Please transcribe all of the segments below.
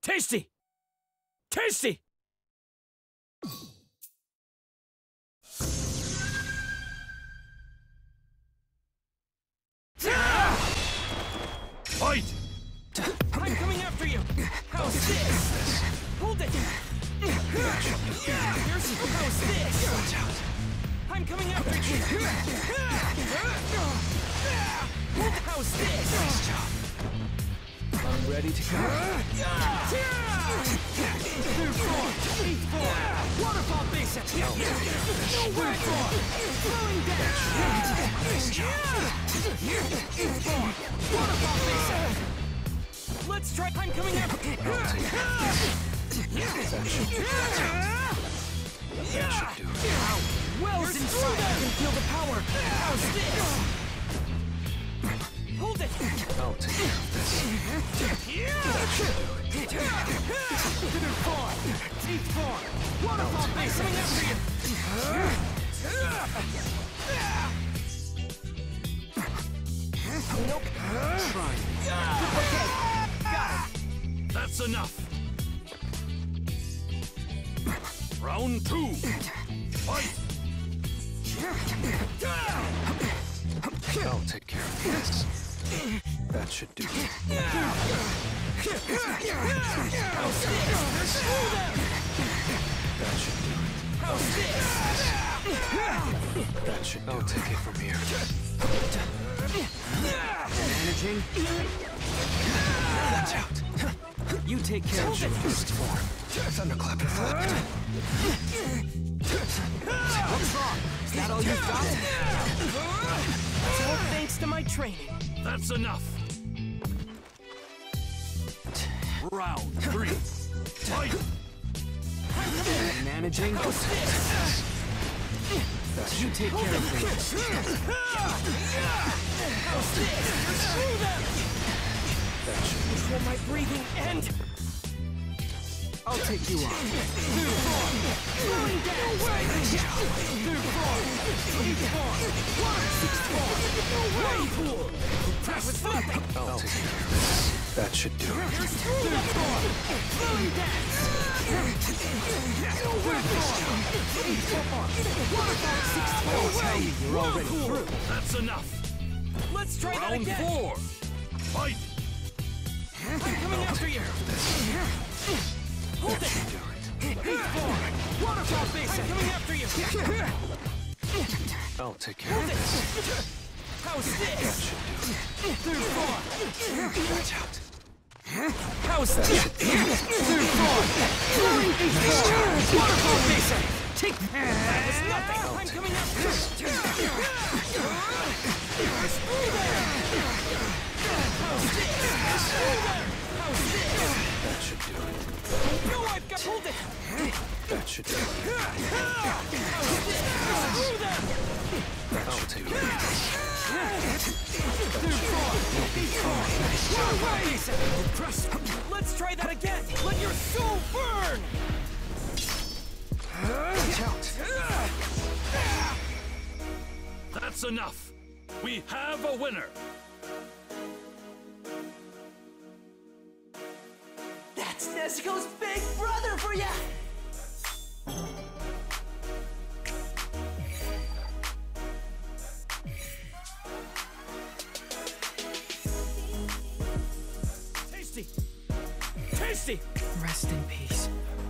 Tasty! Tasty! Fight! I'm coming after you! How's this? Hold it! How's this? I'm coming after you! How's this? I'm ready to go. Waterfall basin! No wherefore! Throwing down! Waterfall basin! Let's try. I'm coming up. That should do it. Wells inside. I can feel the power. How's this? Hold it. I'll take care of this. That should do it. Third floor. Eighth floor. Waterfall base coming after you. Nope. Try. Okay. Got it. That's enough. Round 2. Fight! I'll take care of this. That should do it. That should do it. That should do it. I'll take it from here. Managing. That's out. You take care of it. First form. Thunderclap and flip. What's wrong? Is that all you've got? It's all thanks to my training. That's enough. Round 3. Fight! Managing. You take care of things. Control my breathing and I'll take you on. Throwing down. Third floor. Eighth floor. Sixth floor. Whirlpool. Press with flipping. I'll take care of this. That should do it. Third floor. Throwing dance. Third floor. Eighth floor. Waterfall. Sixth floor. Don't tell me you're already through. That's enough. Let's try that Round again. 4. Fight! I'm coming after you. Hold it. Eighth floor. Waterfall base. I'm coming after you. I'll take care of this. How's That this? should do it. Third floor. That's out. How's this? Third floor. Throwing eighth floor. Waterfall base. Take that was nothing. I'm coming after you. How's this? That should do it. No, I've got. Hold it. That should do it. I'll take care of this. Let's try that again. Let your soul burn. Watch out. That's enough. We have a winner. That's Nezuko's big brother for ya. Tasty! Tasty! Rest in peace.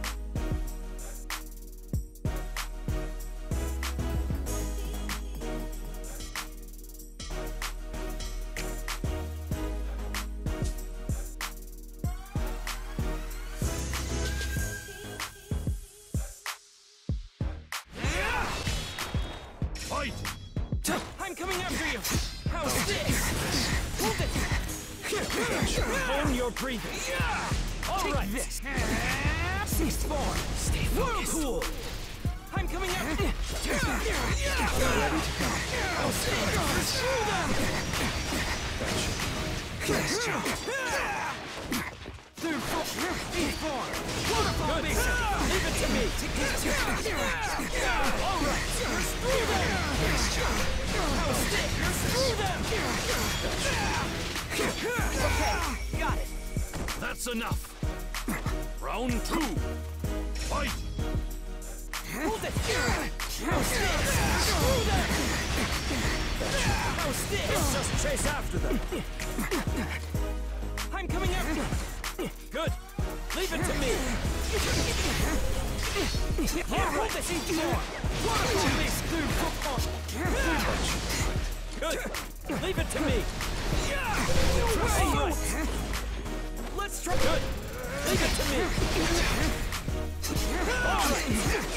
Fight! I'm coming after you. How's this? Hold it. Own your breathing. All right. This. Sixth form. Stay focused. Whirlpool. I'm coming after you. Ready to go. I'll screw them. Nice job. Third floor. Eighth floor. Waterfall base. Leave it to me. All right. Screw them. Nice job. How's this? Screw them. Okay. Got it. That's enough. Round 2. Fight! Hold it! No sticks! Screw them! No sticks! Let's just chase after them! I'm coming after! Good! Leave it to me! Here, hold this each more! Good! Leave it to me! No way! Let's try. Good. Leave it to me. All right.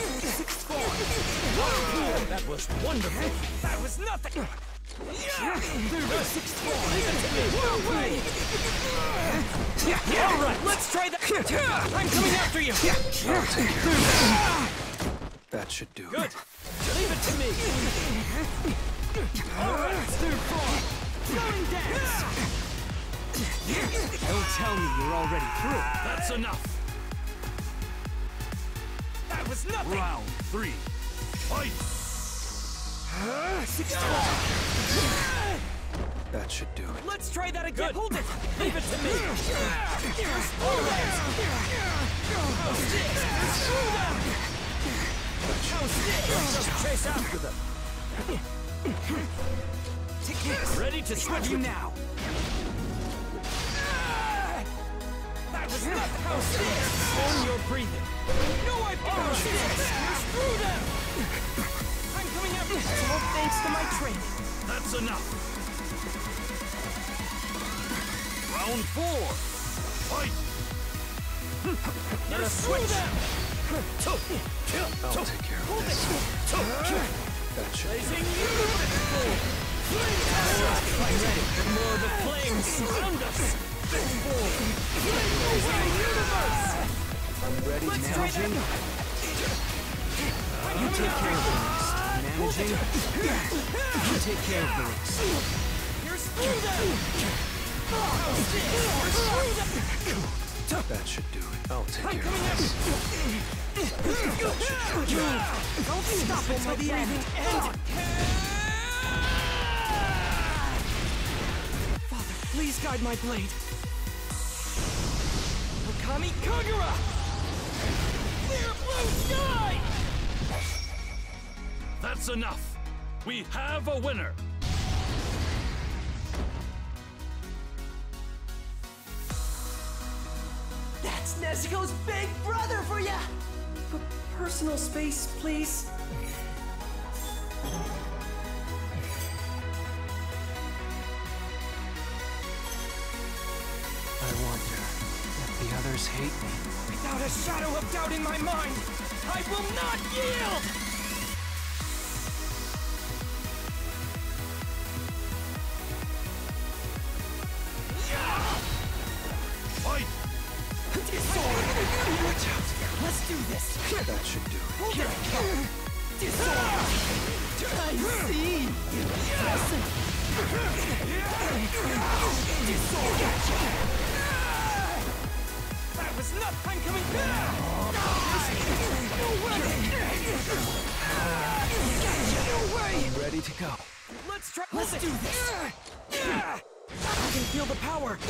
6-4. That was wonderful. That was nothing. Yeah. 6-4. Leave it to me. No way. Yeah. All right. Let's try that. I'm coming after you. I'll take care of this. That should do Good. it. Leave it to me. All right. 4. Going down. Don't tell me you're already through. That's enough. That was nothing. Round 3. Fight! 6-4. That should do it. Let's try that again. Good. Hold it. Leave it to me. All right. No sticks. Screw them. No sticks. Let's just chase after them. Take this. Ready to switch you now. That was nothing. No sticks. Slow your breathing. No, I found sticks. Screw them. I'm coming after you. All thanks to my training. That's enough. Round 4. Fight! Let us switch them. I'll take care of this. That should do it. Blazing universe. I'm ready. The more the flames surround us. Blazing universe. I'm ready. Managing. You take care of the rest. Managing. You take care of the rest. You're screwed up. That should do it. I'll take care of this. Don't stop until the end. Father, please guide my blade. Okami Kagura! Clear blue sky! That's enough. We have a winner. That's Nezuko's big brother for ya! Personal space, please. I wonder if the others hate me. Without a shadow of doubt in my mind, I will not yield! Fight! Watch out! Let's do this! That should do it. Here I come! Disorder! I see! Listen! Disorder! That was not... I'm coming back! No way! No way! I'm ready to go. Let's try... Let's do this! I can feel the power!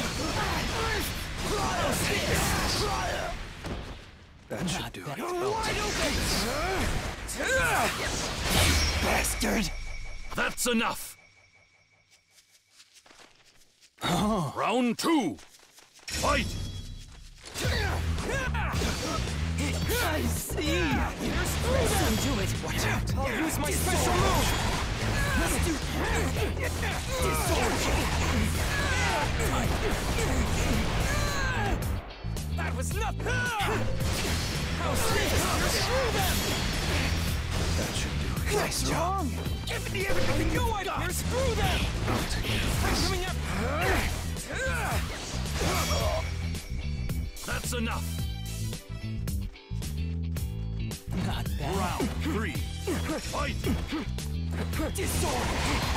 That should do it. Wide open! Bastard! That's enough. Round 2. Fight! I see! Listen to it! Watch out! I'll use my special move! Let's do that was nothing! How sick! Screw them! That should do it. Nice job! Give me everything you got! Here, screw them! I'll take care of I'm this. coming up! That's enough. Not bad. Round 3. Fight! Disorder!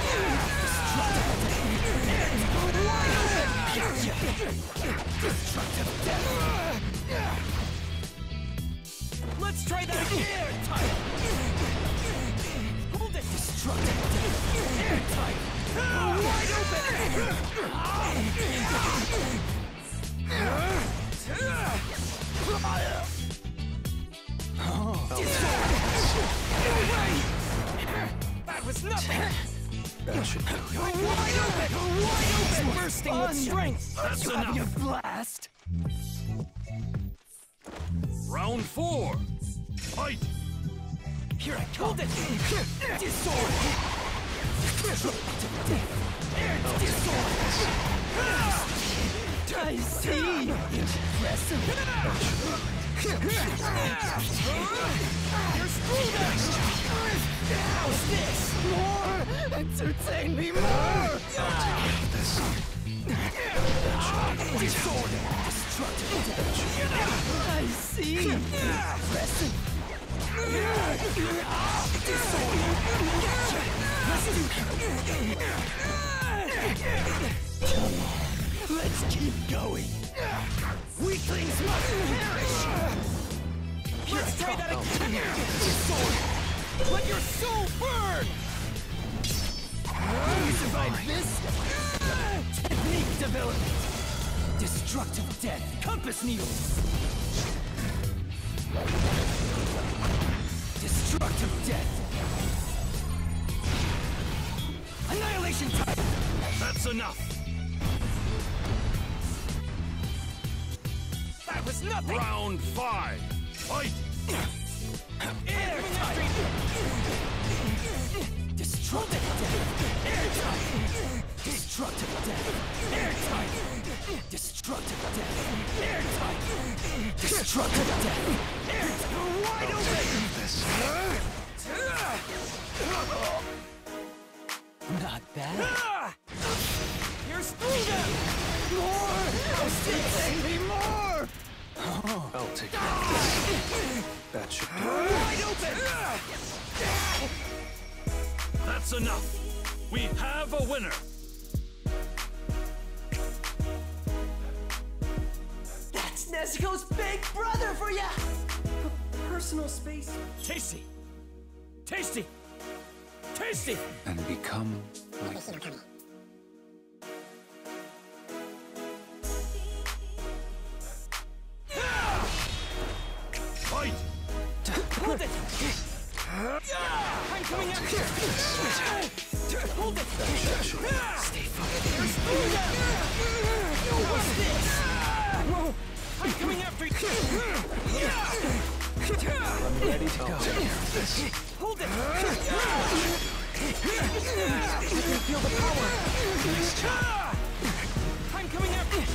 Destructive death! Let's try that again! Airtight! Hold it! Destructive death! Airtight! Wide open! That should do it. Wide open, bursting with strength. That's Have your enough. blast. Round 4. Fight. Here I come. Hold it. Disord. Disord. I see. Impressive. You're screwed up. How's this? More. Entertain me more. Disorder. Destructive death. I see. Impressive. Come on, let's keep going. Weaklings must perish. Let's try that again. Let your soul burn. You survive this? Technique development. Destructive death. Compass needles. Destructive death. Annihilation type. That's enough. That was nothing. Round 5. Fight. Airtight. Destructive death. Airtight. Destructive death. Airtight. Destructive death. Airtight. Destructive death. Airtight. Wide open. Not bad. You're through them. More. Take me more. I'll take care of this. That should do it. Wide open. That's enough. We have a winner. That's Nezuko's big brother for ya! Personal space. Tasty. Tasty. Tasty. And become like Fight. Hold it. I'm coming after you. Hold it. Stay focused. What's this? I'm coming after you. I'm ready to go. Hold it. I can feel the power. I'm coming after you.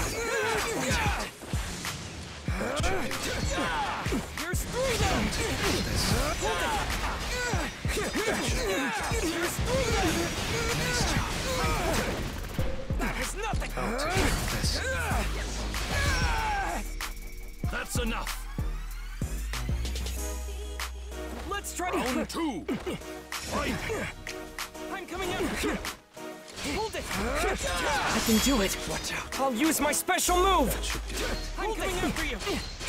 You're screwed up. Hold it. You're screwed up. That was nothing. That's enough. Let's try Round 2. Fight. I'm coming after you. Hold it. I can do it. Watch out. I'll use my special move. I'm coming after you.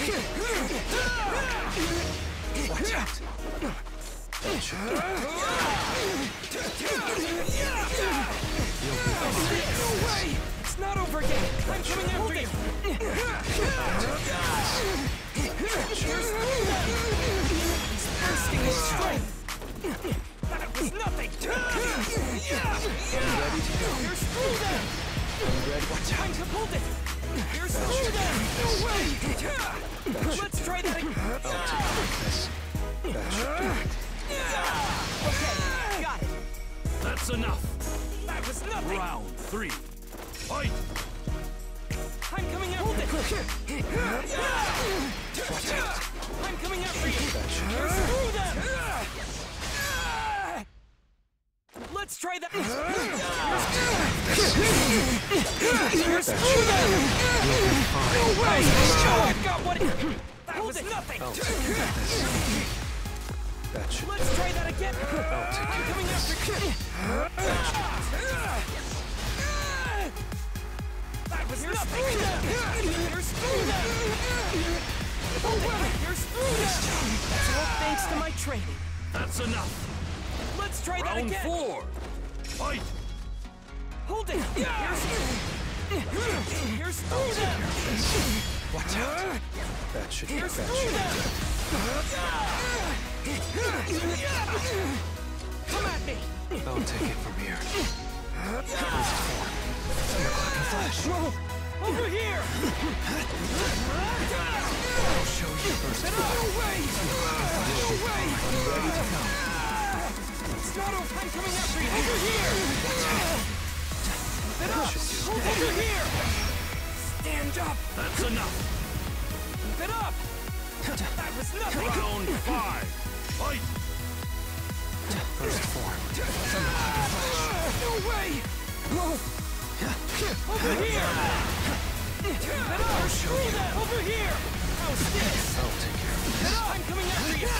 Watch out. No way. It's not over yet. I'm coming after you. He's bursting with strength. That was nothing. You're screwed then. Watch out. Hold it. You're screwed then. No way. Let's try that again. Okay, got it. That's enough. That was nothing. Round 3. Fight. I'm coming after you. Watch out. I'm coming after you. You're screwed then. Let's try that. You're screwed then. No way. I've got what it. That was nothing. That should Let's try that again. I'm coming after you. That was nothing. You're screwed then. You're screwed then. That's all thanks to my training. That's enough. Let's try that Round again. 4. Fight. Hold it. You're screwed then. watch out. That should be You're that screwed should then. Come at me. I'll take it from here. Frozen form. Thunderclap and flash. Whoa! Over here! I'll show you first. No way! No way! I'm ready to go. Strato, I'm coming after you! Over here! Keep it up! Over here! Stand up! That's enough. Keep it up! That was nothing! Round 5. Fight. First form. Thunderclap and flash. No way! Over here! Keep it up! Screw that! Over here! How's this? I'll take care of Keep it up! I'm coming after you!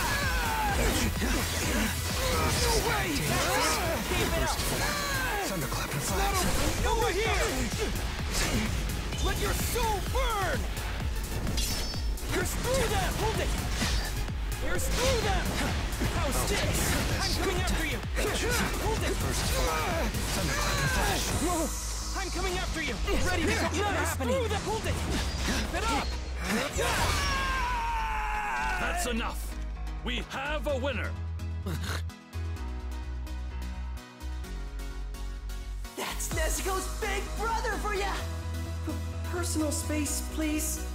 No way! Keep it up! Thunderclap and flash. Over here! Let your soul burn! Here's through them! Hold it! Here's through them! How's this? I'm coming after you! Hold it! Thunderclap and flash. I'm coming after you! Ready to go! Here's through them! Hold it! Keep it up! That's enough. We have a winner. That's Nezuko's big brother for ya! Personal space, please.